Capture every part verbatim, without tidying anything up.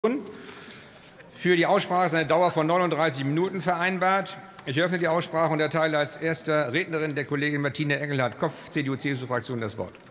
Für die Aussprache ist eine Dauer von neununddreißig Minuten vereinbart. Ich eröffne die Aussprache und erteile als erster Rednerin der Kollegin Martina Engelhardt-Kopf, C D U C S U-Fraktion, das Wort.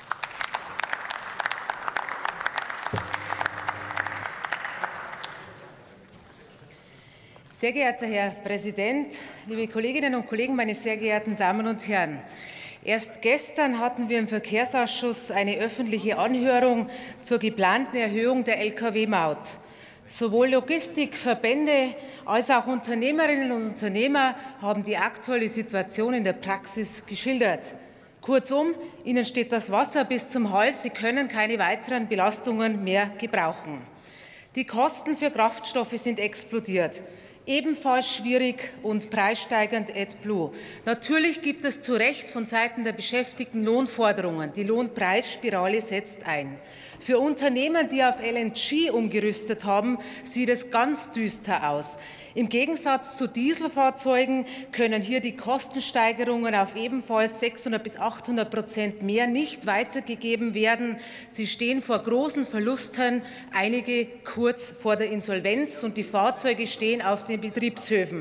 Sehr geehrter Herr Präsident, liebe Kolleginnen und Kollegen, meine sehr geehrten Damen und Herren! Erst gestern hatten wir im Verkehrsausschuss eine öffentliche Anhörung zur geplanten Erhöhung der L K W-Maut. Sowohl Logistikverbände als auch Unternehmerinnen und Unternehmer haben die aktuelle Situation in der Praxis geschildert. Kurzum, ihnen steht das Wasser bis zum Hals, sie können keine weiteren Belastungen mehr gebrauchen. Die Kosten für Kraftstoffe sind explodiert. Ebenfalls schwierig und preissteigernd AdBlue. Natürlich gibt es zu Recht von Seiten der Beschäftigten Lohnforderungen. Die Lohnpreisspirale setzt ein. Für Unternehmen, die auf L N G umgerüstet haben, sieht es ganz düster aus. Im Gegensatz zu Dieselfahrzeugen können hier die Kostensteigerungen auf ebenfalls sechshundert bis achthundert Prozent mehr nicht weitergegeben werden. Sie stehen vor großen Verlusten, einige kurz vor der Insolvenz, und die Fahrzeuge stehen auf den Betriebshöfen.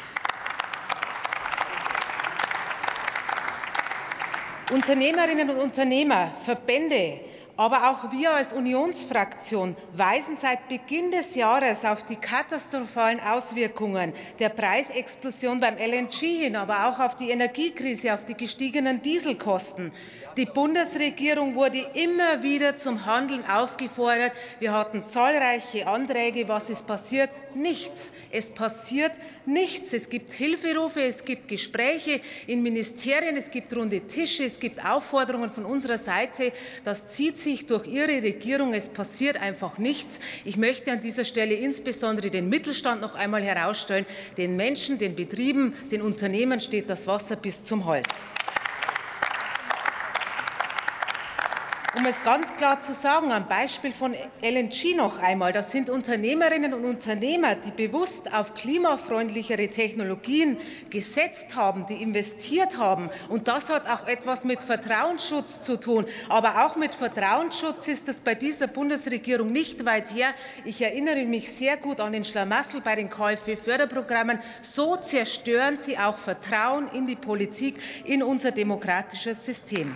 Unternehmerinnen und Unternehmer, Verbände, aber auch wir als Unionsfraktion weisen seit Beginn des Jahres auf die katastrophalen Auswirkungen der Preisexplosion beim L N G hin, aber auch auf die Energiekrise, auf die gestiegenen Dieselkosten. Die Bundesregierung wurde immer wieder zum Handeln aufgefordert. Wir hatten zahlreiche Anträge. Was ist passiert? Nichts. Es passiert nichts. Es gibt Hilferufe, es gibt Gespräche in Ministerien, es gibt runde Tische, es gibt Aufforderungen von unserer Seite. Das zieht sich durch Ihre Regierung. Es passiert einfach nichts. Ich möchte an dieser Stelle insbesondere den Mittelstand noch einmal herausstellen. Den Menschen, den Betrieben, den Unternehmen steht das Wasser bis zum Hals. Um es ganz klar zu sagen, am Beispiel von L N G noch einmal, das sind Unternehmerinnen und Unternehmer, die bewusst auf klimafreundlichere Technologien gesetzt haben, die investiert haben. Und das hat auch etwas mit Vertrauensschutz zu tun. Aber auch mit Vertrauensschutz ist es bei dieser Bundesregierung nicht weit her. Ich erinnere mich sehr gut an den Schlamassel bei den K fW-Förderprogrammen. So zerstören sie auch Vertrauen in die Politik, in unser demokratisches System.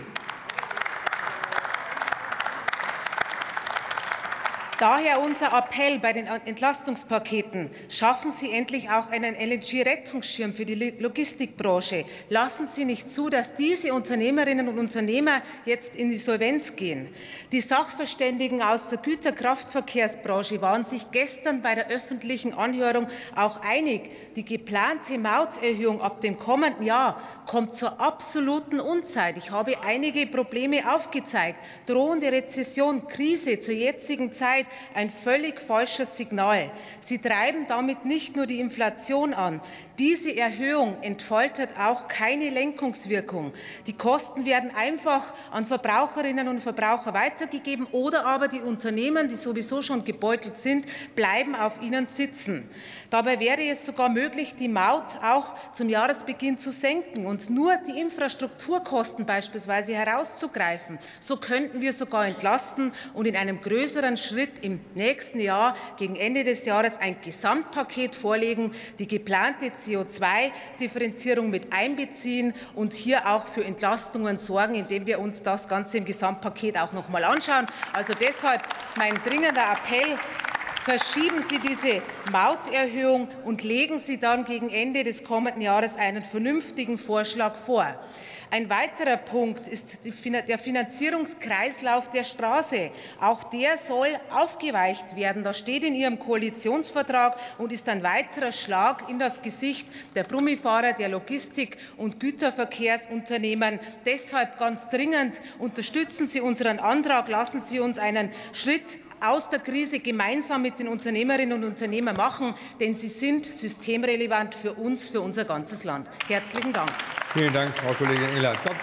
Daher unser Appell bei den Entlastungspaketen. Schaffen Sie endlich auch einen L N G-Rettungsschirm für die Logistikbranche. Lassen Sie nicht zu, dass diese Unternehmerinnen und Unternehmer jetzt in die Insolvenz gehen. Die Sachverständigen aus der Güterkraftverkehrsbranche waren sich gestern bei der öffentlichen Anhörung auch einig. Die geplante Mauterhöhung ab dem kommenden Jahr kommt zur absoluten Unzeit. Ich habe einige Probleme aufgezeigt. Drohende Rezession, Krise zur jetzigen Zeit. Ein völlig falsches Signal. Sie treiben damit nicht nur die Inflation an. Diese Erhöhung entfaltet auch keine Lenkungswirkung. Die Kosten werden einfach an Verbraucherinnen und Verbraucher weitergegeben, oder aber die Unternehmen, die sowieso schon gebeutelt sind, bleiben auf ihnen sitzen. Dabei wäre es sogar möglich, die Maut auch zum Jahresbeginn zu senken und nur die Infrastrukturkosten beispielsweise herauszugreifen. So könnten wir sogar entlasten und in einem größeren Schritt im nächsten Jahr gegen Ende des Jahres ein Gesamtpaket vorlegen, die geplante C O zwei Differenzierung mit einbeziehen und hier auch für Entlastungen sorgen, indem wir uns das Ganze im Gesamtpaket auch noch einmal anschauen. Also deshalb mein dringender Appell: Verschieben Sie diese Mauterhöhung und legen Sie dann gegen Ende des kommenden Jahres einen vernünftigen Vorschlag vor. Ein weiterer Punkt ist der Finanzierungskreislauf der Straße. Auch der soll aufgeweicht werden. Das steht in Ihrem Koalitionsvertrag und ist ein weiterer Schlag in das Gesicht der Brummifahrer, der Logistik- und Güterverkehrsunternehmen. Deshalb ganz dringend: Unterstützen Sie unseren Antrag, lassen Sie uns einen Schritt aus der Krise gemeinsam mit den Unternehmerinnen und Unternehmern machen, denn sie sind systemrelevant für uns, für unser ganzes Land. Herzlichen Dank. Vielen Dank, Frau Kollegin Engelhardt-Kopf.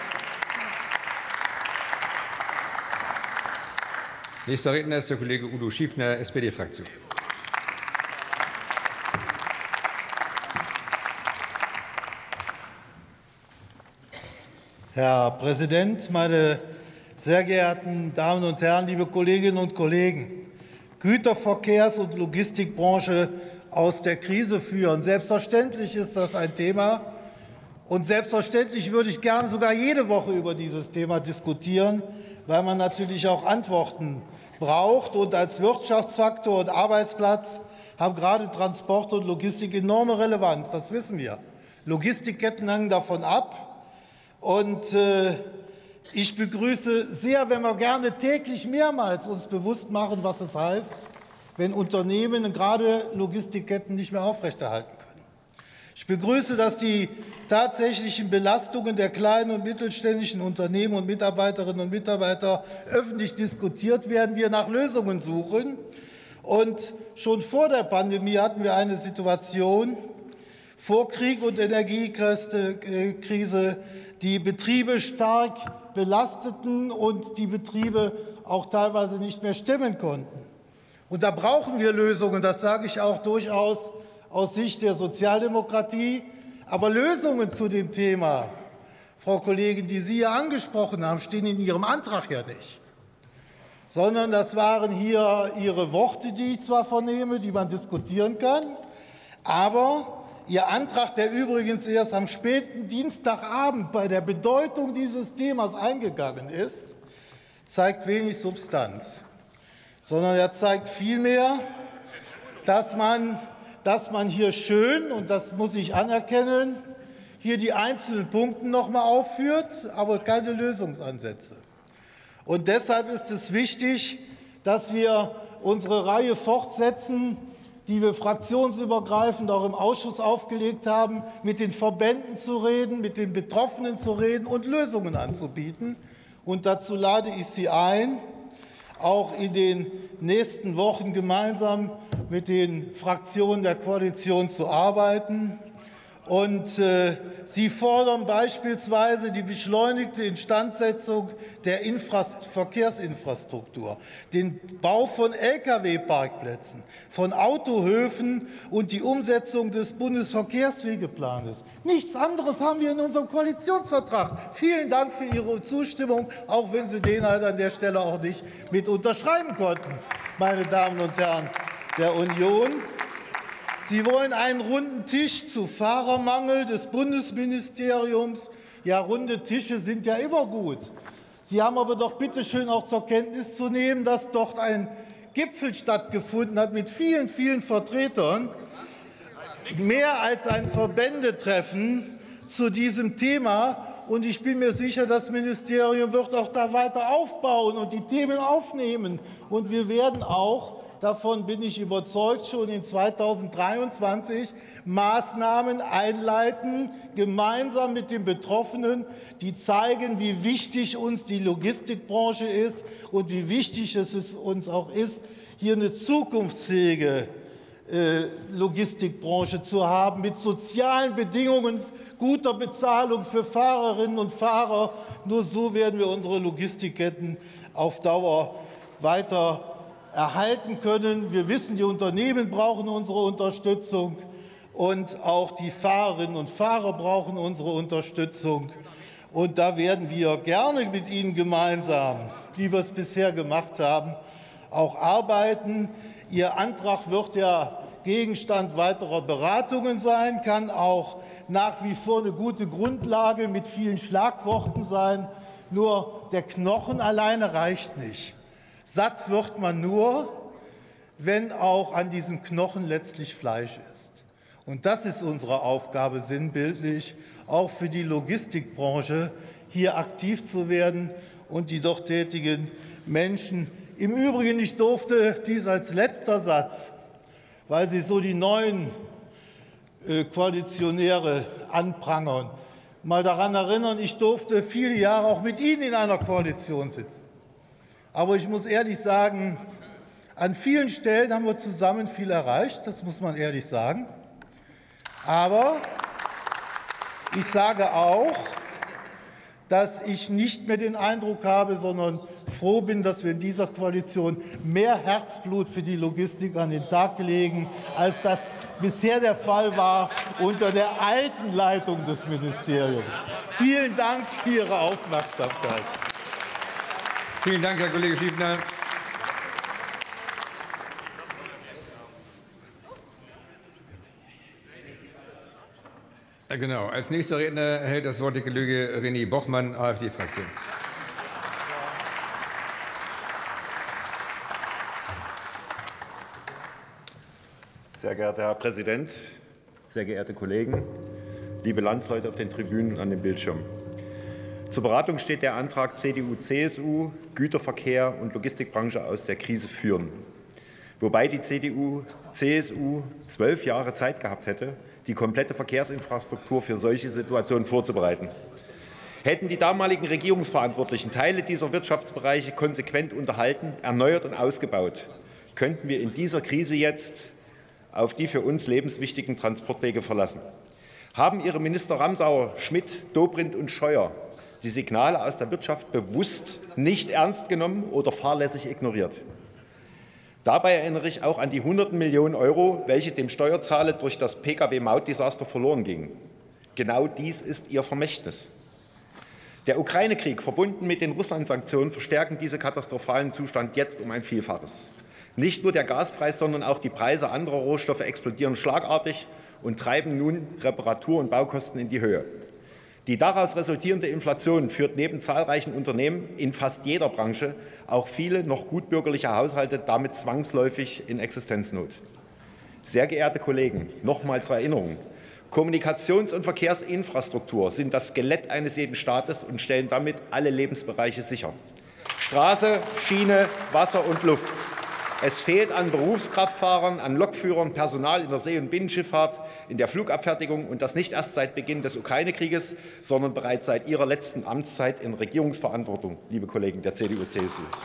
Nächster Redner ist der Kollege Udo Schiefner, S P D-Fraktion. Herr Präsident, meine sehr geehrten Damen und Herren, liebe Kolleginnen und Kollegen! Güterverkehrs- und Logistikbranche aus der Krise führen. Selbstverständlich ist das ein Thema. Und selbstverständlich würde ich gerne sogar jede Woche über dieses Thema diskutieren, weil man natürlich auch Antworten braucht. Und als Wirtschaftsfaktor und Arbeitsplatz haben gerade Transport und Logistik enorme Relevanz. Das wissen wir. Logistikketten hängen davon ab. Und äh, ich begrüße sehr, wenn wir gerne täglich mehrmals uns bewusst machen, was es heißt, wenn Unternehmen gerade Logistikketten nicht mehr aufrechterhalten können. Ich begrüße, dass die tatsächlichen Belastungen der kleinen und mittelständischen Unternehmen und Mitarbeiterinnen und Mitarbeiter öffentlich diskutiert werden, wir nach Lösungen suchen. Und schon vor der Pandemie hatten wir eine Situation, vor Krieg und Energiekrise, die Betriebe stark belasteten und die Betriebe auch teilweise nicht mehr stemmen konnten. Und da brauchen wir Lösungen, das sage ich auch durchaus aus Sicht der Sozialdemokratie. Aber Lösungen zu dem Thema, Frau Kollegin, die Sie ja angesprochen haben, stehen in Ihrem Antrag ja nicht. Sondern das waren hier Ihre Worte, die ich zwar vernehme, die man diskutieren kann, aber Ihr Antrag, der übrigens erst am späten Dienstagabend bei der Bedeutung dieses Themas eingegangen ist, zeigt wenig Substanz, sondern er zeigt vielmehr, dass man, dass man hier schön, und das muss ich anerkennen, hier die einzelnen Punkte noch mal aufführt, aber keine Lösungsansätze. Und deshalb ist es wichtig, dass wir unsere Reihe fortsetzen, die wir fraktionsübergreifend auch im Ausschuss aufgelegt haben, mit den Verbänden zu reden, mit den Betroffenen zu reden und Lösungen anzubieten. Und dazu lade ich Sie ein, auch in den nächsten Wochen gemeinsam mit den Fraktionen der Koalition zu arbeiten. Und äh, Sie fordern beispielsweise die beschleunigte Instandsetzung der Infrast- Verkehrsinfrastruktur, den Bau von Lkw-Parkplätzen, von Autohöfen und die Umsetzung des Bundesverkehrswegeplanes. Nichts anderes haben wir in unserem Koalitionsvertrag. Vielen Dank für Ihre Zustimmung, auch wenn Sie den halt an der Stelle auch nicht mit unterschreiben konnten, meine Damen und Herren der Union. Sie wollen einen runden Tisch zu Fahrermangel des Bundesministeriums. Ja, runde Tische sind ja immer gut. Sie haben aber doch bitte schön auch zur Kenntnis zu nehmen, dass dort ein Gipfel stattgefunden hat mit vielen, vielen Vertretern, mehr als ein Verbändetreffen zu diesem Thema. Und ich bin mir sicher, das Ministerium wird auch da weiter aufbauen und die Themen aufnehmen. Und wir werden auch, davon bin ich überzeugt, schon in zweitausenddreiundzwanzig Maßnahmen einleiten, gemeinsam mit den Betroffenen, die zeigen, wie wichtig uns die Logistikbranche ist und wie wichtig es uns auch ist, hier eine zukunftsfähige Logistikbranche zu haben, mit sozialen Bedingungen, guter Bezahlung für Fahrerinnen und Fahrer. Nur so werden wir unsere Logistikketten auf Dauer weiter erhalten können. Wir wissen, die Unternehmen brauchen unsere Unterstützung und auch die Fahrerinnen und Fahrer brauchen unsere Unterstützung. Und da werden wir gerne mit Ihnen gemeinsam, wie wir es bisher gemacht haben, auch arbeiten. Ihr Antrag wird ja Gegenstand weiterer Beratungen sein, kann auch nach wie vor eine gute Grundlage mit vielen Schlagworten sein. Nur der Knochen alleine reicht nicht. Satt wird man nur, wenn auch an diesem Knochen letztlich Fleisch ist. Und das ist unsere Aufgabe sinnbildlich, auch für die Logistikbranche hier aktiv zu werden und die dort tätigen Menschen. Im Übrigen, ich durfte dies als letzter Satz, weil Sie so die neuen äh, Koalitionäre anprangern, mal daran erinnern, ich durfte viele Jahre auch mit Ihnen in einer Koalition sitzen. Aber ich muss ehrlich sagen, an vielen Stellen haben wir zusammen viel erreicht, das muss man ehrlich sagen. Aber ich sage auch, dass ich nicht mehr den Eindruck habe, sondern froh bin, dass wir in dieser Koalition mehr Herzblut für die Logistik an den Tag legen, als das bisher der Fall war unter der alten Leitung des Ministeriums. Vielen Dank für Ihre Aufmerksamkeit. Vielen Dank, Herr Kollege Schiefner. Ja, genau. Als nächster Redner erhält das Wort der Kollege René Bochmann, AfD-Fraktion. Sehr geehrter Herr Präsident, sehr geehrte Kollegen, liebe Landsleute auf den Tribünen und an den Bildschirmen. Zur Beratung steht der Antrag C D U C S U, Güterverkehr und Logistikbranche aus der Krise führen. Wobei die C D U C S U zwölf Jahre Zeit gehabt hätte, die komplette Verkehrsinfrastruktur für solche Situationen vorzubereiten. Hätten die damaligen Regierungsverantwortlichen Teile dieser Wirtschaftsbereiche konsequent unterhalten, erneuert und ausgebaut, könnten wir in dieser Krise jetzt auf die für uns lebenswichtigen Transportwege verlassen. Haben Ihre Minister Ramsauer, Schmidt, Dobrindt und Scheuer die Signale aus der Wirtschaft bewusst nicht ernst genommen oder fahrlässig ignoriert? Dabei erinnere ich auch an die hunderten Millionen Euro, welche dem Steuerzahler durch das P K W-Maut-Desaster verloren gingen. Genau dies ist Ihr Vermächtnis. Der Ukraine-Krieg, verbunden mit den Russland-Sanktionen, verstärken diesen katastrophalen Zustand jetzt um ein Vielfaches. Nicht nur der Gaspreis, sondern auch die Preise anderer Rohstoffe explodieren schlagartig und treiben nun Reparatur- und Baukosten in die Höhe. Die daraus resultierende Inflation führt neben zahlreichen Unternehmen in fast jeder Branche auch viele noch gutbürgerliche Haushalte damit zwangsläufig in Existenznot. Sehr geehrte Kollegen, nochmal zur Erinnerung: Kommunikations- und Verkehrsinfrastruktur sind das Skelett eines jeden Staates und stellen damit alle Lebensbereiche sicher. Straße, Schiene, Wasser und Luft. Es fehlt an Berufskraftfahrern, an Lokführern, Personal in der See- und Binnenschifffahrt, in der Flugabfertigung, und das nicht erst seit Beginn des Ukraine-Krieges, sondern bereits seit Ihrer letzten Amtszeit in Regierungsverantwortung, liebe Kollegen der C D U C S U.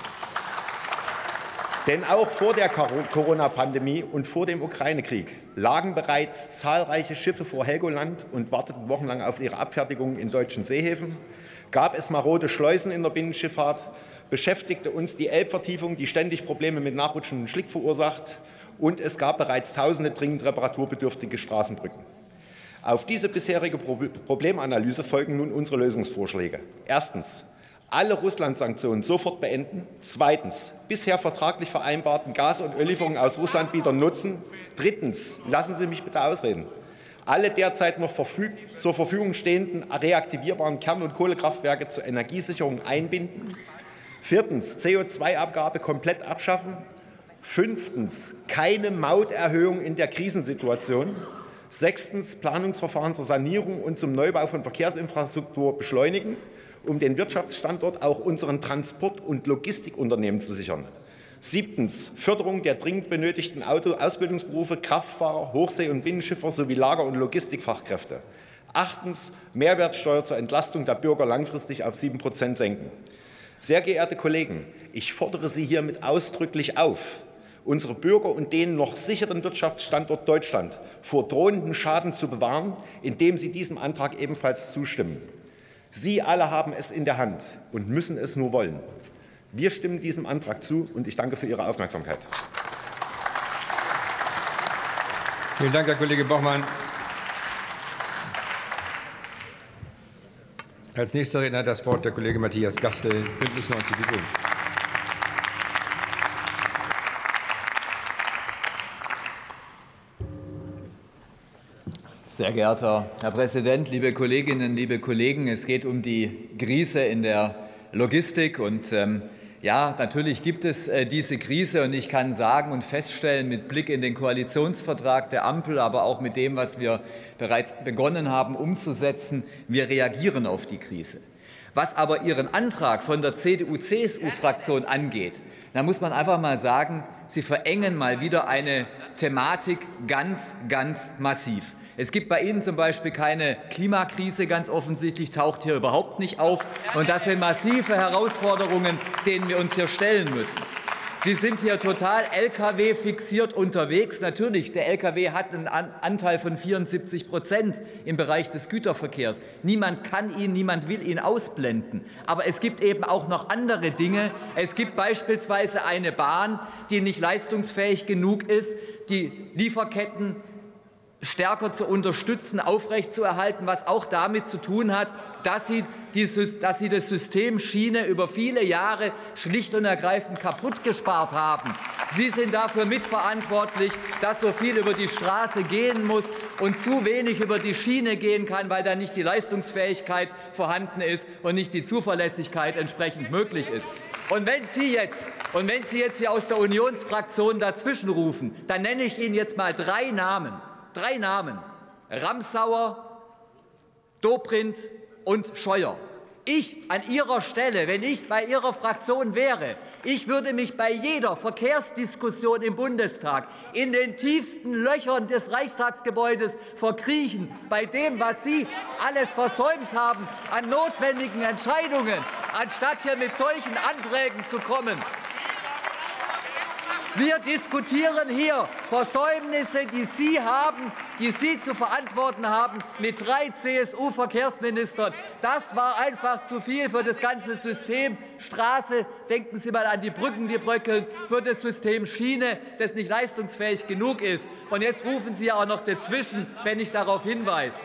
Denn auch vor der Corona-Pandemie und vor dem Ukraine-Krieg lagen bereits zahlreiche Schiffe vor Helgoland und warteten wochenlang auf ihre Abfertigung in deutschen Seehäfen. Gab es marode Schleusen in der Binnenschifffahrt, beschäftigte uns die Elbvertiefung, die ständig Probleme mit nachrutschendem Schlick verursacht, und es gab bereits tausende dringend reparaturbedürftige Straßenbrücken. Auf diese bisherige Problemanalyse folgen nun unsere Lösungsvorschläge. Erstens: alle Russland-Sanktionen sofort beenden. Zweitens: bisher vertraglich vereinbarten Gas- und Öllieferungen aus Russland wieder nutzen. Drittens: lassen Sie mich bitte ausreden. Alle derzeit noch zur Verfügung stehenden reaktivierbaren Kern- und Kohlekraftwerke zur Energiesicherung einbinden. Viertens: C O zwei Abgabe komplett abschaffen. Fünftens: keine Mauterhöhung in der Krisensituation. Sechstens: Planungsverfahren zur Sanierung und zum Neubau von Verkehrsinfrastruktur beschleunigen, um den Wirtschaftsstandort auch unseren Transport- und Logistikunternehmen zu sichern. Siebtens: Förderung der dringend benötigten Ausbildungsberufe Kraftfahrer, Hochsee- und Binnenschiffer sowie Lager- und Logistikfachkräfte. Achtens: Mehrwertsteuer zur Entlastung der Bürger langfristig auf sieben Prozent senken. Sehr geehrte Kollegen, ich fordere Sie hiermit ausdrücklich auf, unsere Bürger und den noch sicheren Wirtschaftsstandort Deutschland vor drohendem Schaden zu bewahren, indem Sie diesem Antrag ebenfalls zustimmen. Sie alle haben es in der Hand und müssen es nur wollen. Wir stimmen diesem Antrag zu, und ich danke für Ihre Aufmerksamkeit. Vielen Dank, Herr Kollege Bochmann. Als nächster Redner hat das Wort der Kollege Matthias Gastel, Bündnis neunzig Die Grünen. Sehr geehrter Herr Präsident, liebe Kolleginnen, liebe Kollegen! Es geht um die Krise in der Logistik. Und ähm, ja, natürlich gibt es äh, diese Krise. Und ich kann sagen und feststellen, mit Blick in den Koalitionsvertrag der Ampel, aber auch mit dem, was wir bereits begonnen haben umzusetzen, wir reagieren auf die Krise. Was aber Ihren Antrag von der C D U C S U-Fraktion angeht, da muss man einfach mal sagen, Sie verengen mal wieder eine Thematik ganz, ganz massiv. Es gibt bei Ihnen zum Beispiel keine Klimakrise, ganz offensichtlich taucht hier überhaupt nicht auf. Und das sind massive Herausforderungen, denen wir uns hier stellen müssen. Sie sind hier total L K W-fixiert unterwegs. Natürlich, der L K W hat einen Anteil von vierundsiebzig Prozent im Bereich des Güterverkehrs. Niemand kann ihn, niemand will ihn ausblenden. Aber es gibt eben auch noch andere Dinge. Es gibt beispielsweise eine Bahn, die nicht leistungsfähig genug ist, die Lieferketten stärker zu unterstützen, aufrechtzuerhalten, was auch damit zu tun hat, dass sie, die, dass sie das System Schiene über viele Jahre schlicht und ergreifend kaputt gespart haben. Sie sind dafür mitverantwortlich, dass so viel über die Straße gehen muss und zu wenig über die Schiene gehen kann, weil da nicht die Leistungsfähigkeit vorhanden ist und nicht die Zuverlässigkeit entsprechend möglich ist. Und wenn Sie jetzt, und wenn Sie jetzt hier aus der Unionsfraktion dazwischen rufen, dann nenne ich Ihnen jetzt mal drei Namen. Drei Namen. Ramsauer, Dobrindt und Scheuer. Ich an Ihrer Stelle, wenn ich bei Ihrer Fraktion wäre, ich würde mich bei jeder Verkehrsdiskussion im Bundestag in den tiefsten Löchern des Reichstagsgebäudes verkriechen, bei dem, was Sie alles versäumt haben an notwendigen Entscheidungen, anstatt hier mit solchen Anträgen zu kommen. Wir diskutieren hier Versäumnisse, die Sie haben, die Sie zu verantworten haben, mit drei C S U-Verkehrsministern. Das war einfach zu viel für das ganze System Straße. Denken Sie mal an die Brücken, die bröckeln, für das System Schiene, das nicht leistungsfähig genug ist. Und jetzt rufen Sie auch noch dazwischen, wenn ich darauf hinweise.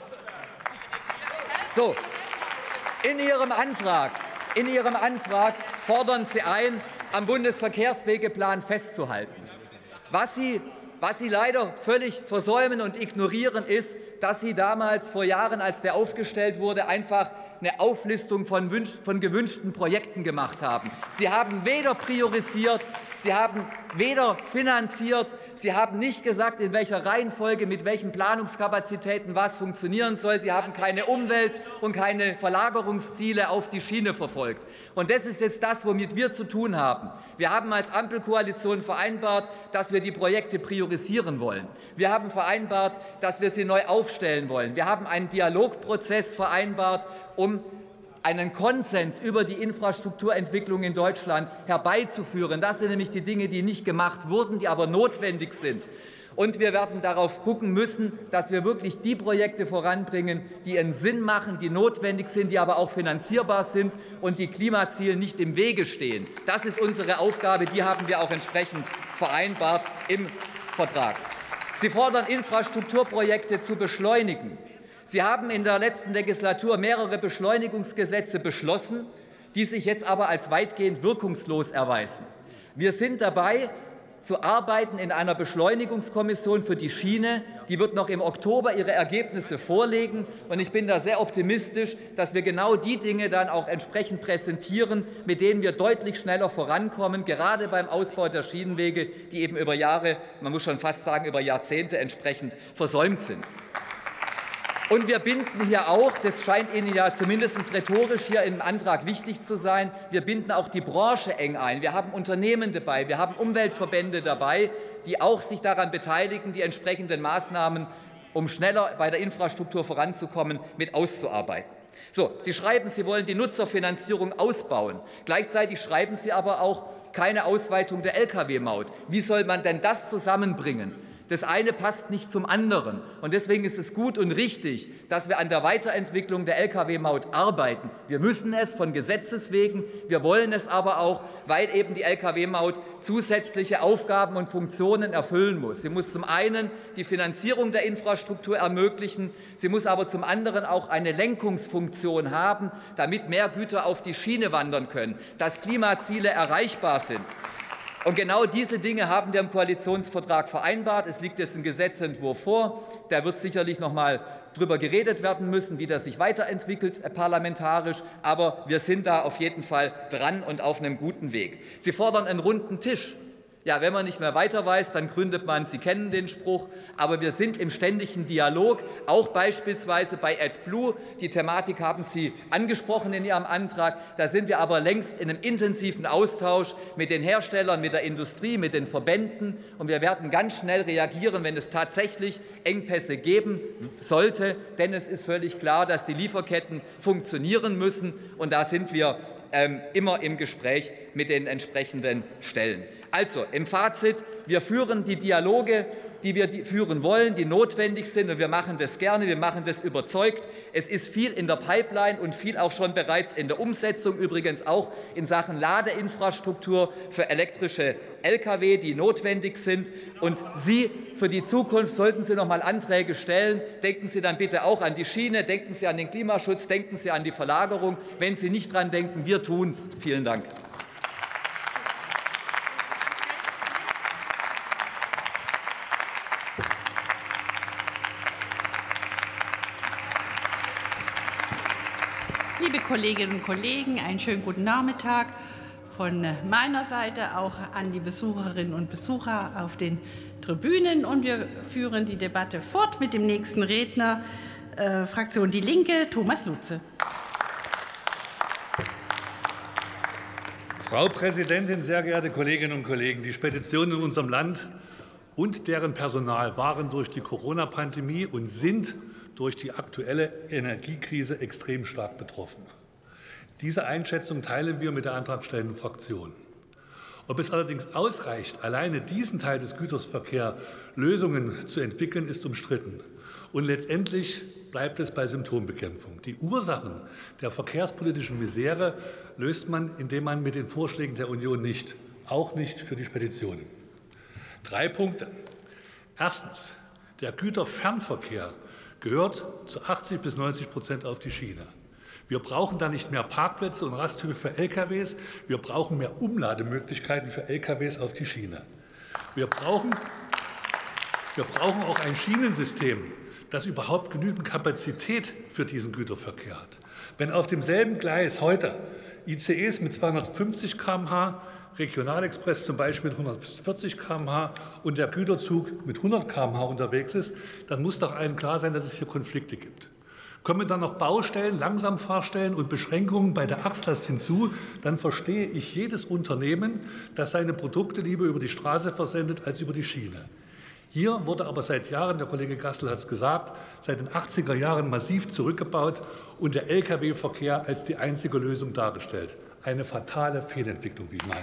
So, in Ihrem Antrag, in Ihrem Antrag fordern Sie ein, am Bundesverkehrswegeplan festzuhalten. Was Sie, was Sie leider völlig versäumen und ignorieren, ist, dass Sie damals vor Jahren, als der aufgestellt wurde, einfach eine Auflistung von, wünsch, von gewünschten Projekten gemacht haben. Sie haben weder priorisiert, Sie haben weder finanziert, Sie haben nicht gesagt, in welcher Reihenfolge, mit welchen Planungskapazitäten was funktionieren soll. Sie haben keine Umwelt- und keine Verlagerungsziele auf die Schiene verfolgt. Und das ist jetzt das, womit wir zu tun haben. Wir haben als Ampelkoalition vereinbart, dass wir die Projekte priorisieren wollen. Wir haben vereinbart, dass wir sie neu aufstellen wollen. Wir haben einen Dialogprozess vereinbart, um einen Konsens über die Infrastrukturentwicklung in Deutschland herbeizuführen. Das sind nämlich die Dinge, die nicht gemacht wurden, die aber notwendig sind. Und wir werden darauf gucken müssen, dass wir wirklich die Projekte voranbringen, die einen Sinn machen, die notwendig sind, die aber auch finanzierbar sind und die Klimazielen nicht im Wege stehen. Das ist unsere Aufgabe, die haben wir auch entsprechend vereinbart im Vertrag. Sie fordern, Infrastrukturprojekte zu beschleunigen. Sie haben in der letzten Legislatur mehrere Beschleunigungsgesetze beschlossen, die sich jetzt aber als weitgehend wirkungslos erweisen. Wir sind dabei, zu arbeiten in einer Beschleunigungskommission für die Schiene. Die wird noch im Oktober ihre Ergebnisse vorlegen. Und ich bin da sehr optimistisch, dass wir genau die Dinge dann auch entsprechend präsentieren, mit denen wir deutlich schneller vorankommen, gerade beim Ausbau der Schienenwege, die eben über Jahre, man muss schon fast sagen, über Jahrzehnte entsprechend versäumt sind. Und wir binden hier auch, das scheint Ihnen ja zumindest rhetorisch hier im Antrag wichtig zu sein, wir binden auch die Branche eng ein. Wir haben Unternehmen dabei, wir haben Umweltverbände dabei, die auch sich daran beteiligen, die entsprechenden Maßnahmen, um schneller bei der Infrastruktur voranzukommen, mit auszuarbeiten. So, Sie schreiben, Sie wollen die Nutzerfinanzierung ausbauen. Gleichzeitig schreiben Sie aber auch keine Ausweitung der Lkw-Maut. Wie soll man denn das zusammenbringen? Das eine passt nicht zum anderen. Und deswegen ist es gut und richtig, dass wir an der Weiterentwicklung der Lkw-Maut arbeiten. Wir müssen es von Gesetzes wegen, wir wollen es aber auch, weil eben die Lkw-Maut zusätzliche Aufgaben und Funktionen erfüllen muss. Sie muss zum einen die Finanzierung der Infrastruktur ermöglichen, sie muss aber zum anderen auch eine Lenkungsfunktion haben, damit mehr Güter auf die Schiene wandern können, dass Klimaziele erreichbar sind. Und genau diese Dinge haben wir im Koalitionsvertrag vereinbart. Es liegt jetzt ein Gesetzentwurf vor. Da wird sicherlich noch mal darüber geredet werden müssen, wie das sich weiterentwickelt parlamentarisch. Aber wir sind da auf jeden Fall dran und auf einem guten Weg. Sie fordern einen runden Tisch. Ja, wenn man nicht mehr weiter weiß, dann gründet man, Sie kennen den Spruch, aber wir sind im ständigen Dialog, auch beispielsweise bei AdBlue. Die Thematik haben Sie angesprochen in Ihrem Antrag. Da sind wir aber längst in einem intensiven Austausch mit den Herstellern, mit der Industrie, mit den Verbänden. Und wir werden ganz schnell reagieren, wenn es tatsächlich Engpässe geben sollte. Denn es ist völlig klar, dass die Lieferketten funktionieren müssen. Und da sind wir ähm, immer im Gespräch mit den entsprechenden Stellen. Also im Fazit, wir führen die Dialoge, die wir führen wollen, die notwendig sind, und wir machen das gerne, wir machen das überzeugt. Es ist viel in der Pipeline und viel auch schon bereits in der Umsetzung, übrigens auch in Sachen Ladeinfrastruktur für elektrische Lkw, die notwendig sind. Und Sie für die Zukunft sollten Sie noch mal Anträge stellen. Denken Sie dann bitte auch an die Schiene, denken Sie an den Klimaschutz, denken Sie an die Verlagerung. Wenn Sie nicht dran denken, wir tun es. Vielen Dank. Kolleginnen und Kollegen, einen schönen guten Nachmittag von meiner Seite auch an die Besucherinnen und Besucher auf den Tribünen. Und wir führen die Debatte fort mit dem nächsten Redner, äh, Fraktion Die Linke, Thomas Lutze. Frau Präsidentin, sehr geehrte Kolleginnen und Kollegen! Die Speditionen in unserem Land und deren Personal waren durch die Corona-Pandemie und sind durch die aktuelle Energiekrise extrem stark betroffen. Diese Einschätzung teilen wir mit der antragstellenden Fraktion. Ob es allerdings ausreicht, alleine diesen Teil des Güterverkehrs Lösungen zu entwickeln, ist umstritten. Und letztendlich bleibt es bei Symptombekämpfung. Die Ursachen der verkehrspolitischen Misere löst man, indem man mit den Vorschlägen der Union nicht, auch nicht für die Speditionen. Drei Punkte. Erstens. Der Güterfernverkehr gehört zu achtzig bis neunzig Prozent auf die Schiene. Wir brauchen da nicht mehr Parkplätze und Rasthöfe für L K Ws. Wir brauchen mehr Umlademöglichkeiten für L K Ws auf die Schiene. Wir brauchen, wir brauchen auch ein Schienensystem, das überhaupt genügend Kapazität für diesen Güterverkehr hat. Wenn auf demselben Gleis heute I C Es mit zweihundertfünfzig Kilometer pro Stunde, Regionalexpress zum Beispiel mit hundertvierzig Kilometer pro Stunde und der Güterzug mit hundert Kilometer pro Stunde unterwegs ist, dann muss doch allen klar sein, dass es hier Konflikte gibt. Kommen dann noch Baustellen, Langsamfahrstellen und Beschränkungen bei der Achslast hinzu, dann verstehe ich jedes Unternehmen, das seine Produkte lieber über die Straße versendet als über die Schiene. Hier wurde aber seit Jahren, der Kollege Gastel hat es gesagt, seit den achtziger Jahren massiv zurückgebaut und der L K W-Verkehr als die einzige Lösung dargestellt. Eine fatale Fehlentwicklung, wie ich meine.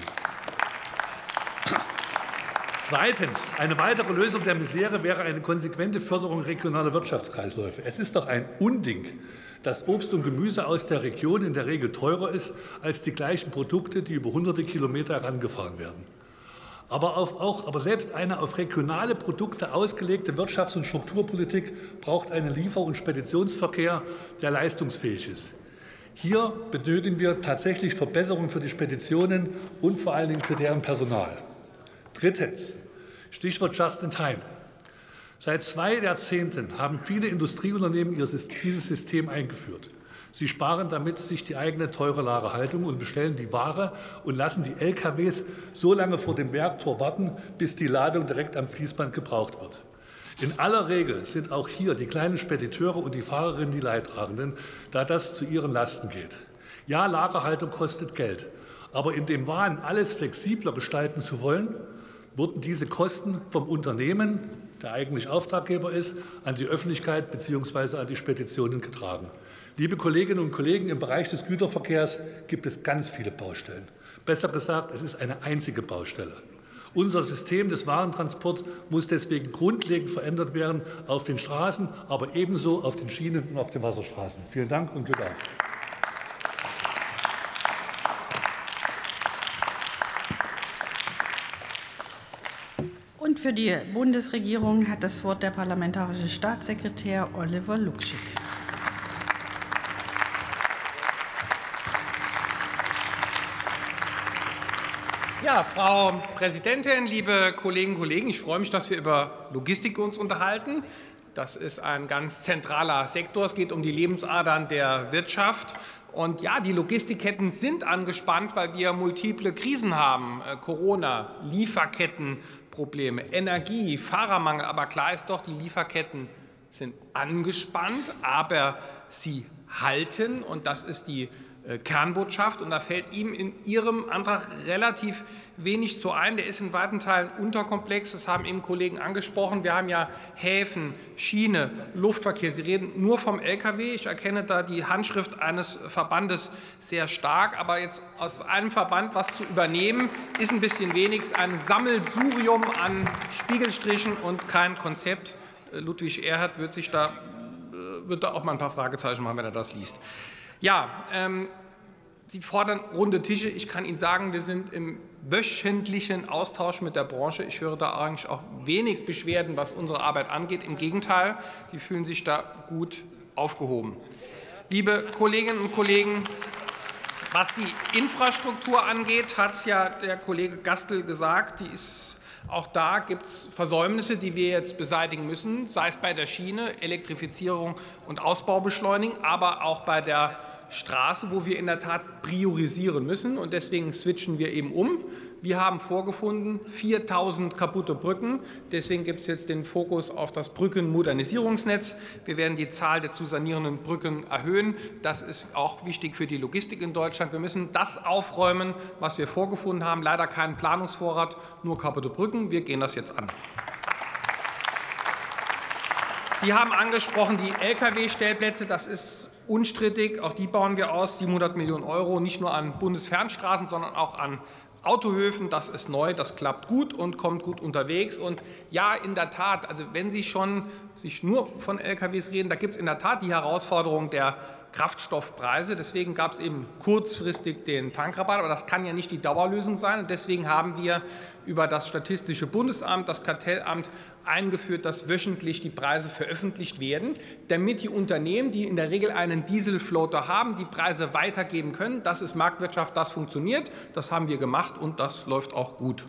Zweitens. Eine weitere Lösung der Misere wäre eine konsequente Förderung regionaler Wirtschaftskreisläufe. Es ist doch ein Unding, dass Obst und Gemüse aus der Region in der Regel teurer ist als die gleichen Produkte, die über hunderte Kilometer herangefahren werden. Aber, auf, auch, aber selbst eine auf regionale Produkte ausgelegte Wirtschafts- und Strukturpolitik braucht einen Liefer- und Speditionsverkehr, der leistungsfähig ist. Hier benötigen wir tatsächlich Verbesserungen für die Speditionen und vor allen Dingen für deren Personal. Drittens. Stichwort Just in Time. Seit zwei Jahrzehnten haben viele Industrieunternehmen dieses System eingeführt. Sie sparen damit sich die eigene teure Lagerhaltung und bestellen die Ware und lassen die L K Ws so lange vor dem Werktor warten, bis die Ladung direkt am Fließband gebraucht wird. In aller Regel sind auch hier die kleinen Spediteure und die Fahrerinnen die Leidtragenden, da das zu ihren Lasten geht. Ja, Lagerhaltung kostet Geld, aber in dem Wahn, alles flexibler gestalten zu wollen, wurden diese Kosten vom Unternehmen, der eigentlich Auftraggeber ist, an die Öffentlichkeit bzw. an die Speditionen getragen. Liebe Kolleginnen und Kollegen, im Bereich des Güterverkehrs gibt es ganz viele Baustellen. Besser gesagt, es ist eine einzige Baustelle. Unser System des Warentransports muss deswegen grundlegend verändert werden, auf den Straßen, aber ebenso auf den Schienen und auf den Wasserstraßen. Vielen Dank und Glück auf. Und für die Bundesregierung hat das Wort der parlamentarische Staatssekretär Oliver Luxig. Ja, Frau Präsidentin, liebe Kolleginnen und Kollegen, ich freue mich, dass wir über Logistik uns unterhalten. Das ist ein ganz zentraler Sektor. Es geht um die Lebensadern der Wirtschaft. Und ja, die Logistikketten sind angespannt, weil wir multiple Krisen haben. Corona, Lieferkettenprobleme, Energie, Fahrermangel. Aber klar ist doch, die Lieferketten sind angespannt, aber sie halten. Und das ist die Kernbotschaft. Und da fällt ihm in Ihrem Antrag relativ wenig zu ein. Der ist in weiten Teilen unterkomplex. Das haben eben Kollegen angesprochen. Wir haben ja Häfen, Schiene, Luftverkehr. Sie reden nur vom L K W. Ich erkenne da die Handschrift eines Verbandes sehr stark. Aber jetzt aus einem Verband was zu übernehmen, ist ein bisschen wenig. Ein Sammelsurium an Spiegelstrichen und kein Konzept. Ludwig Erhard wird sich da, wird da auch mal ein paar Fragezeichen machen, wenn er das liest. Ja, ähm, Sie fordern runde Tische. Ich kann Ihnen sagen, wir sind im wöchentlichen Austausch mit der Branche. Ich höre da eigentlich auch wenig Beschwerden, was unsere Arbeit angeht. Im Gegenteil, die fühlen sich da gut aufgehoben. Liebe Kolleginnen und Kollegen, was die Infrastruktur angeht, hat es ja der Kollege Gastel gesagt, die ist Auch da gibt es Versäumnisse, die wir jetzt beseitigen müssen, sei es bei der Schiene, Elektrifizierung und Ausbau beschleunigen, aber auch bei der Straße, wo wir in der Tat priorisieren müssen. Und deswegen switchen wir eben um. Wir haben vorgefunden viertausend kaputte Brücken. Deswegen gibt es jetzt den Fokus auf das Brückenmodernisierungsnetz. Wir werden die Zahl der zu sanierenden Brücken erhöhen. Das ist auch wichtig für die Logistik in Deutschland. Wir müssen das aufräumen, was wir vorgefunden haben. Leider keinen Planungsvorrat, nur kaputte Brücken. Wir gehen das jetzt an. Sie haben angesprochen die L K W-Stellplätze. Das ist unstrittig. Auch die bauen wir aus. siebenhundert Millionen Euro, nicht nur an Bundesfernstraßen, sondern auch an Autohöfen. Das ist neu, das klappt gut und kommt gut unterwegs. Und ja, in der Tat, also wenn Sie schon sich nur von L K Ws reden, da gibt es in der Tat die Herausforderung der Kraftstoffpreise. Deswegen gab es eben kurzfristig den Tankrabatt, aber das kann ja nicht die Dauerlösung sein. Und deswegen haben wir über das Statistische Bundesamt, das Kartellamt eingeführt, dass wöchentlich die Preise veröffentlicht werden, damit die Unternehmen, die in der Regel einen Dieselfloater haben, die Preise weitergeben können. Das ist Marktwirtschaft, das funktioniert. Das haben wir gemacht und das läuft auch gut.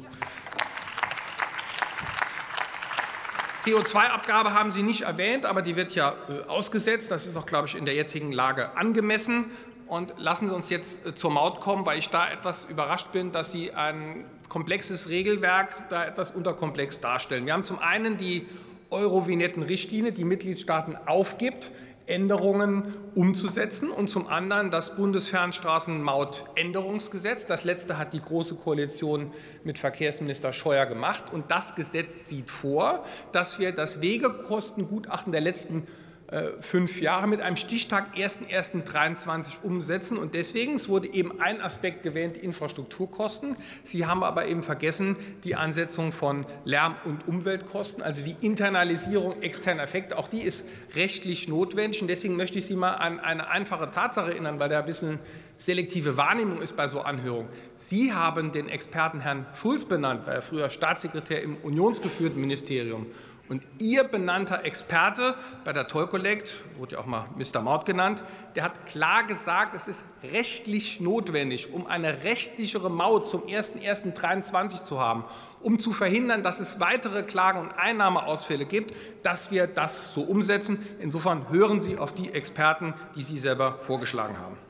C O zwei Abgabe haben Sie nicht erwähnt, aber die wird ja ausgesetzt. Das ist auch, glaube ich, in der jetzigen Lage angemessen. Und lassen Sie uns jetzt zur Maut kommen, weil ich da etwas überrascht bin, dass Sie ein komplexes Regelwerk da etwas unterkomplex darstellen. Wir haben zum einen die Eurovignetten-Richtlinie, die Mitgliedstaaten aufgibt, Änderungen umzusetzen, und zum anderen das Bundesfernstraßenmautänderungsgesetz. Das letzte hat die Große Koalition mit Verkehrsminister Scheuer gemacht. Und das Gesetz sieht vor, dass wir das Wegekostengutachten der letzten fünf Jahre mit einem Stichtag erster erster dreiundzwanzig umsetzen. Und deswegen, es wurde eben ein Aspekt gewählt, die Infrastrukturkosten. Sie haben aber eben vergessen die Ansetzung von Lärm- und Umweltkosten, also die Internalisierung externer Effekte. Auch die ist rechtlich notwendig. Und deswegen möchte ich Sie mal an eine einfache Tatsache erinnern, weil da ein bisschen selektive Wahrnehmung ist bei so Anhörungen. Sie haben den Experten Herrn Schulz benannt, weil er früher Staatssekretär im unionsgeführten Ministerium. Und Ihr benannter Experte bei der Toll Collect, wurde ja auch mal Mister Maut genannt, der hat klar gesagt, es ist rechtlich notwendig, um eine rechtssichere Maut zum erster erster dreiundzwanzig zu haben, um zu verhindern, dass es weitere Klagen und Einnahmeausfälle gibt, dass wir das so umsetzen. Insofern hören Sie auf die Experten, die Sie selber vorgeschlagen haben.